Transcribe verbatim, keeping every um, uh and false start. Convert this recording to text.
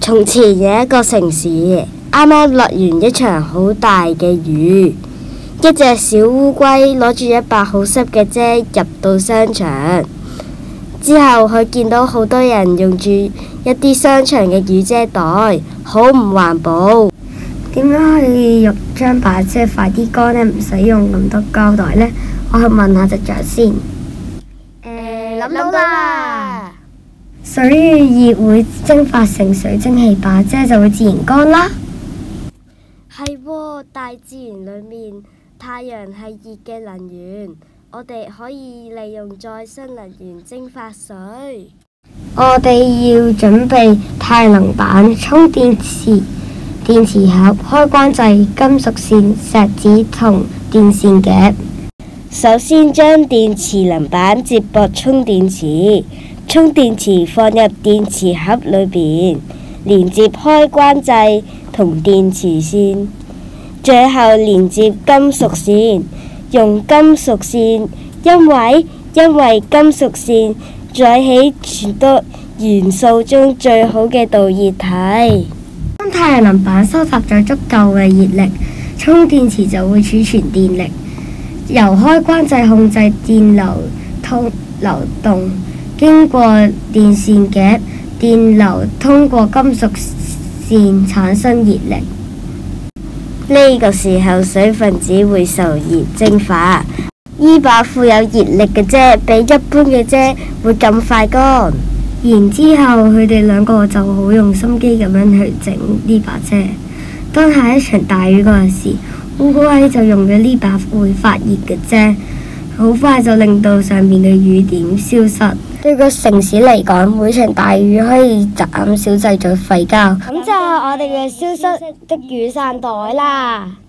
從前有一個城市，啱啱落完一場好大嘅雨。一隻小烏龜攞住一把好濕嘅遮入到商場，之後佢見到好多人用住一啲商場嘅雨遮袋，好唔環保。 點解可以用將把遮快啲乾呢？唔使用咁多膠袋呢？我去問下隻象先。 誒，諗到啦！ 水與熱會蒸發成水蒸氣，把遮就會自然乾啦。 係喎，大自然裏面太陽係熱嘅能源，我哋可以利用再生能源蒸發水。 我哋要準備太陽能板、充電池、電池盒、開關掣、金屬線、錫紙同電線夾。 首先將電池能板接駁充電池，充電池放入電池盒裏邊，連接開關掣同電池線，最後連接金屬線。用金屬線，因為因為金屬線載起全多元素中最好嘅導熱體。 當太陽能板收集咗足夠嘅熱力，充電池就會儲存電力，由開關掣控制電流通流動，經過電線夾，電流通過金屬線產生熱力。 呢個時候水分子會受熱蒸發，依把富有熱力嘅遮比一般嘅遮會咁快乾。 然之後佢哋兩個就好用心機咁樣去整呢把遮。當下一場大雨嗰陣時，烏龜就用咗呢把會發熱嘅遮，好快就令到上面嘅雨點消失。對個城市嚟講，每場大雨可以減少製造廢膠。 咁就係我哋嘅消失的雨傘袋啦。